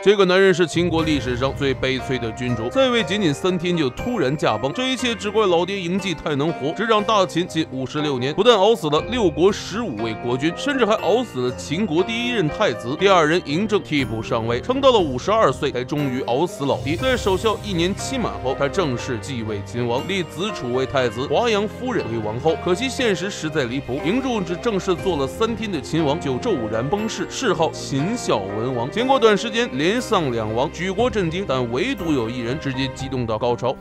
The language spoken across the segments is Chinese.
这个男人是秦国历史上最悲催的君主，在位仅3天就突然驾崩，这一切只怪老爹嬴稷太能活，执掌大秦近56年，不但熬死了6国15位国君，甚至还熬死了秦国第1任太子，第2人嬴政替补上位，撑到了52岁才终于熬死老爹。在守孝1年期满后，他正式继位秦王，立子楚为太子，华阳夫人为王后。可惜现实实在离谱，嬴政只正式做了3天的秦王就骤然崩逝，谥号秦孝文王。经过短时间连丧2王，举国震惊，但唯独有1人直接激动到高潮。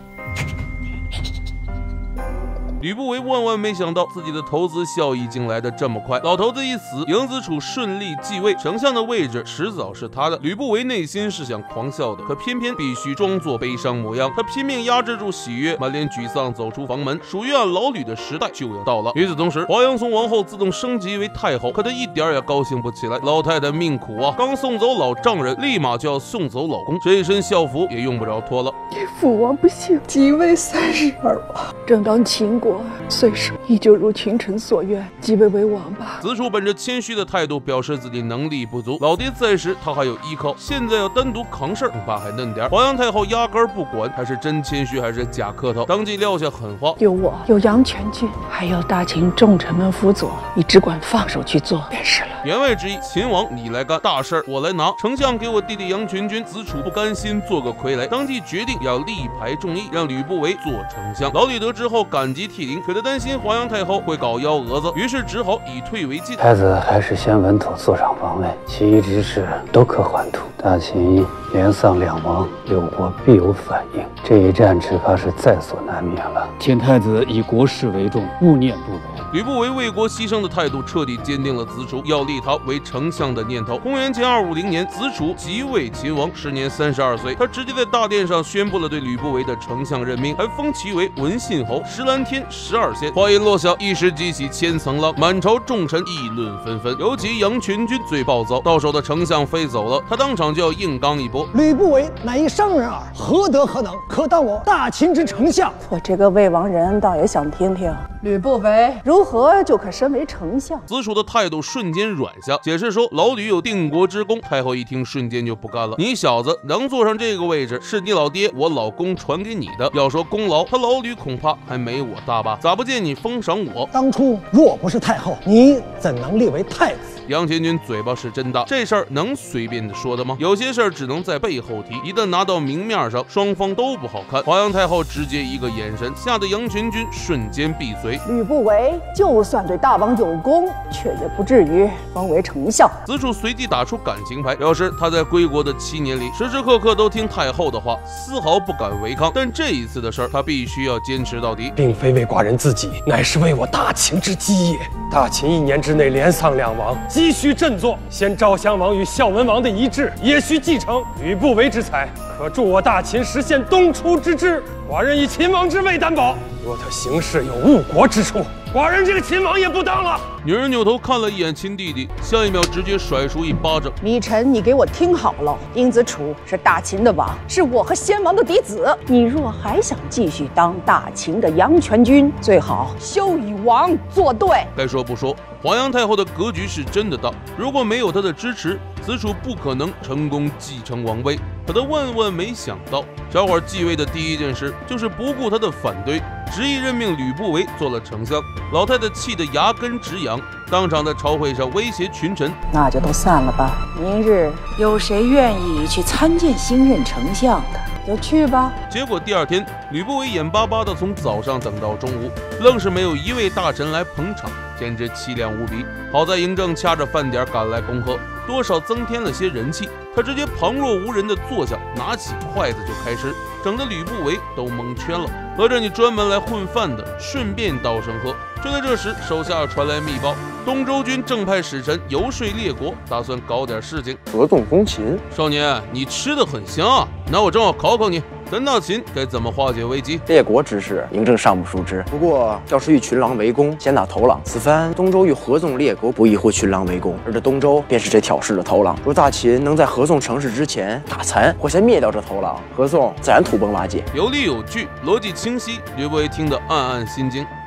吕不韦万万没想到自己的投资效益竟来得这么快，老头子一死，嬴子楚顺利继位，丞相的位置迟早是他的。吕不韦内心是想狂笑的，可偏偏必须装作悲伤模样，他拼命压制住喜悦，满脸沮丧走出房门。属于老吕的时代就要到了。与此同时，华阳从王后自动升级为太后，可她一点也高兴不起来。老太太命苦啊，刚送走老丈人，立马就要送走老公，这一身校服也用不着脱了。 父王不幸，即位32王，正当秦国岁首，依旧如群臣所愿，即位为王吧。 子楚本着谦虚的态度表示自己能力不足，老爹在时他还有依靠，现在要单独扛事儿，恐怕还嫩点。华阳太后压根儿不管他是真谦虚还是假客套，当即撂下狠话： 有我，有杨全军，还有大秦重臣们辅佐，你只管放手去做便是了。 言外之意，秦王你来干，大事儿我来拿。丞相给我弟弟杨全军，子楚不甘心做个傀儡，当即决定要力排众议，让吕不韦做丞相。老吕得知后感激涕零，可他担心华阳太后会搞幺蛾子，于是只好以退为进。 太子还是先稳妥坐上皇位，其余之事都可缓图。大秦连丧2王，6国必有反应，这一战只怕是在所难免了。 请太子以国事为重，勿念不违。 吕不韦为国牺牲的态度彻底坚定了子楚要立他为丞相的念头。公元前250年，子楚即位秦王，时年32岁，他直接在大殿上宣布了对吕不韦的丞相任命，还封其为文信侯，石兰天12县。话音落下，一时激起千层浪，满朝重臣议论纷纷，尤其杨全军最暴躁，到手的丞相飞走了，他当场就要硬刚一波。 吕不韦乃一圣人耳，何德何能，可当我大秦之丞相？ 我这个魏王人倒也想听听，吕不韦如何就可身为丞相？ 子楚的态度瞬间软下，解释说老吕有定国之功。太后一听，瞬间就不干了：你小子能坐上这个位置，是你老爹我老公传给你的，要说功劳，他老吕恐怕还没我大吧？咋不见你封赏我？ 当初若不是太后，你怎能立为太子？ 杨全军嘴巴是真大，这事儿能随便的说的吗？有些事儿只能在背后提，一旦拿到明面上，双方都不好看。华阳太后直接一个眼神，吓得杨全军瞬间闭嘴。 吕不韦就算对大王有功，却也不至于封为丞相。 子楚随即打出感情牌，表示他在归国的7年里，时时刻刻都听太后的话，丝毫不敢违抗。但这一次的事儿，他必须要坚持到底， 并非为寡人自己，乃是为我大秦之基业。大秦1年之内连丧2王，急需振作。先赵襄王与孝文王的遗志也需继承。吕不韦之才，可助我大秦实现东出之志。寡人以秦王之位担保，若他行事有误国之处，寡人这个秦王也不当了。 女人扭头看了一眼亲弟弟，下一秒直接甩出一巴掌。 米臣，你给我听好了，嬴子楚是大秦的王，是我和先王的嫡子。你若还想继续当大秦的杨全军，最好休与王作对。 该说不说，华阳太后的格局是真的大，如果没有她的支持，子楚不可能成功继承王位。可他万万没想到，小伙继位的第一件事就是不顾他的反对，执意任命吕不韦做了丞相。老太太气得牙根直痒，当场在朝会上威胁群臣： 那就都散了吧，明日有谁愿意去参见新任丞相的，就去吧。 结果第2天，吕不韦眼巴巴的从早上等到中午，愣是没有1位大臣来捧场，简直凄凉无比。好在嬴政掐着饭点赶来恭贺，多少增添了些人气。他直接旁若无人的坐下，拿起筷子就开吃，整得吕不韦都蒙圈了。合着你专门来混饭的，顺便道声贺。就在这时，手下传来密报，东周军正派使臣游说列国，打算搞点事情。 合纵攻秦， 少年，你吃的很香啊，那我正好考考你，咱大秦该怎么化解危机？ 列国之事，嬴政尚不熟知。不过，要是与群狼围攻，先打头狼。此番东周与合纵列国不宜获群狼围攻，而这东周便是这挑事的头狼。若大秦能在合纵成事之前打残或先灭掉这头狼，合纵自然土崩瓦解。 有理有据，逻辑清晰，吕不韦听得暗暗心惊。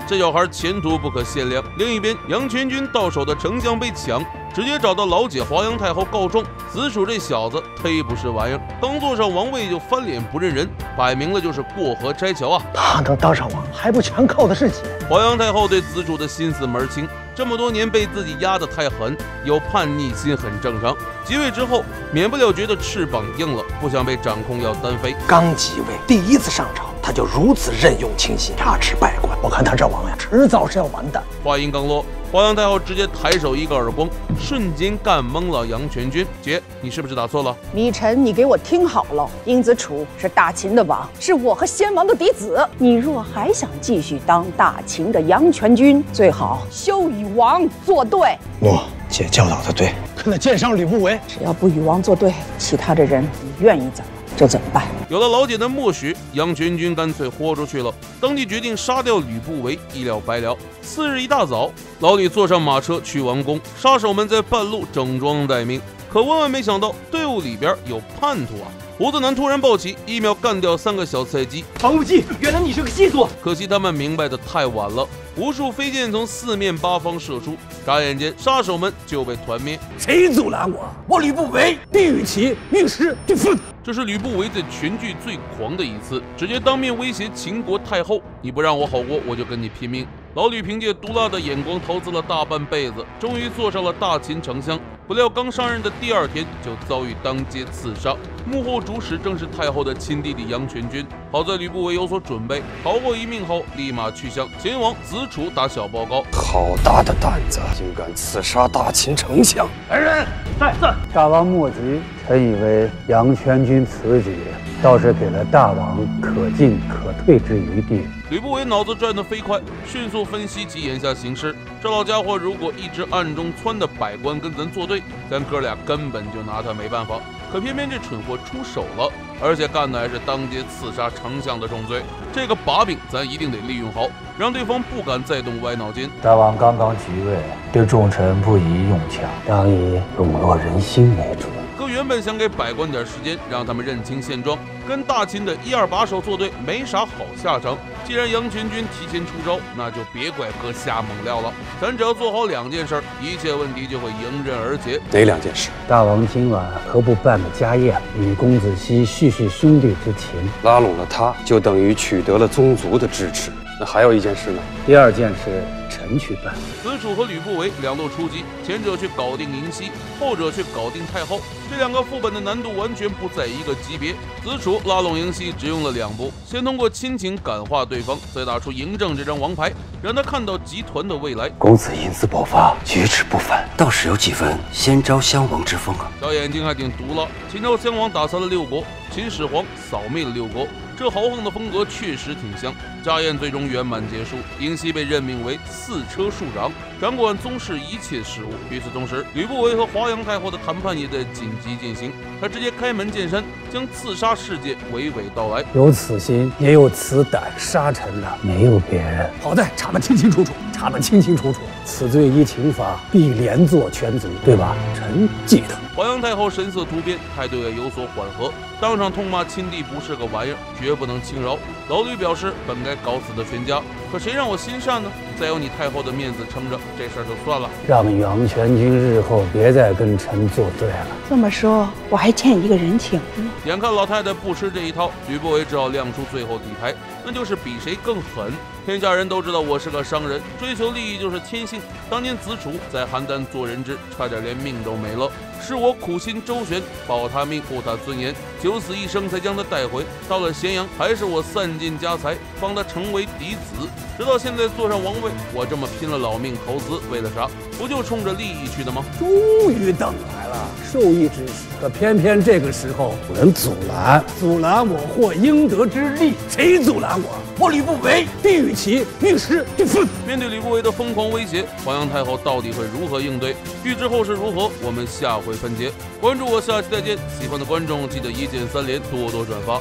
这小孩前途不可限量。另一边，杨全军到手的丞相被抢，直接找到老姐华阳太后告状，子楚这小子忒不是玩意儿，刚坐上王位就翻脸不认人，摆明了就是过河拆桥啊！ 他能当上王，还不全靠的是钱？ 华阳太后对子楚的心思门清，这么多年被自己压得太狠，有叛逆心很正常。即位之后，免不了觉得翅膀硬了，不想被掌控要单飞。 刚即位，第一次上朝，他就如此任用亲信，压制百官。我看他这王呀，迟早是要完蛋。 话音刚落，华阳太后直接抬手一个耳光，瞬间干懵了杨全军。姐，你是不是打错了？ 米臣，你给我听好了，英子楚是大秦的王，是我和先王的嫡子。你若还想继续当大秦的杨全军，最好休与王作对。 姐教导的对，可那剑上吕不韦， 只要不与王作对，其他的人你愿意怎么就怎么办。 有了老姐的默许，杨全军干脆豁出去了，当即决定杀掉吕不韦，一了百了。次日一大早，老李坐上马车去王宫，杀手们在半路整装待命。可万万没想到，队伍里边有叛徒啊！胡子男突然暴起，一秒干掉3个小菜鸡。 防务计，原来你是个细作。 可惜他们明白的太晚了，无数飞箭从4面8方射出，眨眼间杀手们就被团灭。 谁阻拦我？我吕不韦必与其玉石俱焚。 这是吕不韦在全剧最狂的一次，直接当面威胁秦国太后：“你不让我好过，我就跟你拼命。”老吕凭借毒辣的眼光投资了大半辈子，终于坐上了大秦丞相。不料刚上任的第2天就遭遇当街刺杀，幕后主使正是太后的亲弟弟杨全军。好在吕不韦有所准备，逃过一命后，立马去向秦王子楚打小报告。 好大的胆子，竟敢刺杀大秦丞相！ 来人，在。 大王莫急，臣以为杨全军此举倒是给了大王可进可退之余地。 吕不韦脑子转得飞快，迅速分析其眼下形势。这老家伙如果一直暗中撺的百官跟咱作对，咱哥俩根本就拿他没办法。可偏偏这蠢货出手了，而且干的还是当街刺杀丞相的重罪。这个把柄咱一定得利用好，让对方不敢再动歪脑筋。 大王刚刚即位，对重臣不宜用强，当以笼络人心为主。 哥原本想给百官点时间，让他们认清现状，跟大秦的1、2把手作对，没啥好下场。既然杨全军提前出招，那就别怪哥下猛料了。咱只要做好2件事，一切问题就会迎刃而解。 哪2件事？ 大王今晚何不办个家宴，与公子熙叙叙兄弟之情？ 拉拢了他，就等于取得了宗族的支持。那还有一件事呢？ 第2件事，臣去办。 子楚和吕不韦2路出击，前者去搞定嬴熙，后者去搞定太后。这2个副本的难度完全不在一个级别。子楚拉拢嬴熙只用了2步，先通过亲情感化对方，再打出嬴政这张王牌，让他看到集团的未来。 公子因私爆发，举止不凡，倒是有几分先招襄王之风啊！ 小眼睛还挺毒辣。秦昭襄王打残了6国，秦始皇扫灭了6国，这豪横的风格确实挺像。家宴最终圆满结束，嬴熙被任命为4车庶长，掌管宗室一切事务。与此同时，吕不韦和华阳太后的谈判也在紧急进行。他直接开门见山，将刺杀事件娓娓道来。 有此心，也有此胆，杀臣的没有别人。 好在查得清清楚楚，查得清清楚楚。 此罪依秦法，必连坐全族，对吧？臣记得。 华阳太后神色突变，态度也有所缓和，当场痛骂亲弟不是个玩意儿，绝不能轻饶。老吕表示本该搞死的全家，可谁让我心善呢？再有你太后的面子撑着，这事儿就算了。 让杨全军日后别再跟臣作对了。 这么说，我还欠一个人情呢。 眼看老太太不吃这一套，吕不韦只好亮出最后底牌，那就是比谁更狠。天下人都知道我是个商人，追求利益就是天性。当年子楚在邯郸做人质，差点连命都没了，是我苦心周旋，保他命护他尊严，九死一生才将他带回。到了咸阳，还是我散尽家财，帮他成为嫡子，直到现在坐上王位。我这么拼了老命投资，为了啥？不就冲着利益去的吗？ 终于等来了，授意之时，可偏偏这个时候有人阻拦我获应得之利。谁阻拦我？我吕不韦必与其玉石俱焚。 面对吕不韦的疯狂威胁，华阳太后到底会如何应对？预知后事如何，我们下回分解。关注我，下期再见。喜欢的观众记得1键3连，多多转发。